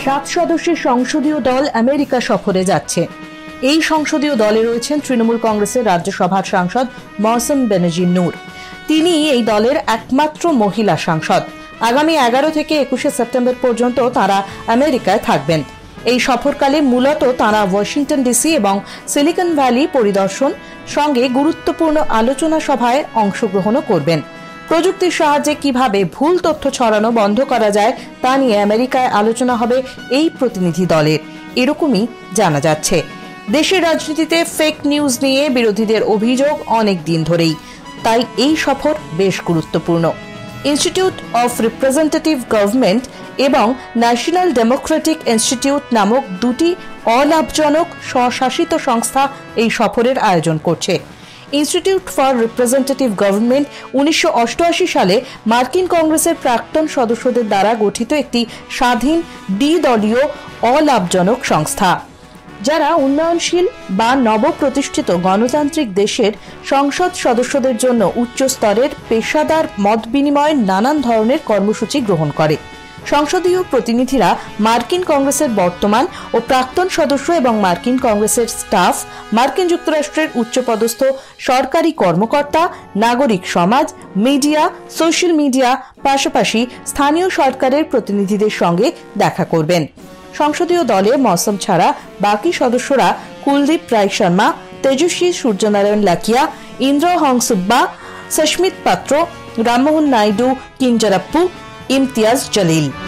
7 সদস্যের সংসদীয় দল আমেরিকা সফরে যাচ্ছে। এই সংসদীয় দলে রয়েছেন তৃণমূল কংগ্রেসের রাজ্যসভার সাংসদ মহসিন বেনজির নূর। তিনি এই দলের একমাত্র মহিলা সাংসদ। আগামী 11 থেকে 21 সেপ্টেম্বর পর্যন্ত তারা আমেরিকায় থাকবেন। এই সফরকালে মূলত তারা ওয়াশিংটন ডিসি এবং সিলিকন ভ্যালি পরিদর্শন সঙ্গে গুরুত্বপূর্ণ আলোচনা সভায় অংশগ্রহণও করবেন। প্রযুক্তির সাহায্যে কিভাবে ভুল তথ্য ছড়ানো বন্ধ করা যায় তা নিয়ে আমেরিকায় আলোচনা হবে এই প্রতিনিধি দলের, এরকমই জানা যাচ্ছে। দেশের রাজনীতিতে ফেক নিউজ নিয়ে বিরোধীদের অভিযোগ অনেক দিন ধরেই, তাই এই সফর বেশ গুরুত্বপূর্ণ। ইনস্টিটিউট অফ রিপ্রেজেন্টেটিভ গভর্নমেন্ট এবং ন্যাশনাল ডেমোক্রেটিক ইনস্টিটিউট নামক দুটি অলাভজনক স্বশাসিত সংস্থা এই সফরের আয়োজন করছে। ইনস্টিটিউট ফর রিপ্রেজেন্টেটিভ গভর্নমেন্ট 1988 সালে মার্কিন কংগ্রেসের প্রাক্তন সদস্যদের দ্বারা গঠিত একটি স্বাধীন দ্বিদলীয় অলাভজনক সংস্থা, যারা উন্নয়নশীল বা নবপ্রতিষ্ঠিত গণতান্ত্রিক দেশের সংসদ সদস্যদের জন্য উচ্চ স্তরের পেশাদার মত বিনিময়ের নানান ধরনের কর্মসূচি গ্রহণ করে। সংসদীয় প্রতিনিধিরা মার্কিন কংগ্রেসের বর্তমান ও প্রাক্তন সদস্য এবং মার্কিন কংগ্রেসের স্টাফ, মার্কিন যুক্তরাষ্ট্রের উচ্চপদস্থ সরকারি কর্মকর্তা, নাগরিক সমাজ, মিডিয়া, সোশ্যাল মিডিয়া, পাশাপাশি স্থানীয় সরকারের প্রতিনিধিদের সঙ্গে দেখা করবেন। সংসদীয় দলে মৌসুম ছাড়া বাকি সদস্যরা কুলদীপ রায় শর্মা, তেজস্বী সূর্যনারায়ণ লাকিয়া, ইন্দ্র হংসুব্বা, সস্মিত পাত্র, রামমোহন নাইডু, কিঞ্জারাপ্পু, ইমতিয়াজ জলিল।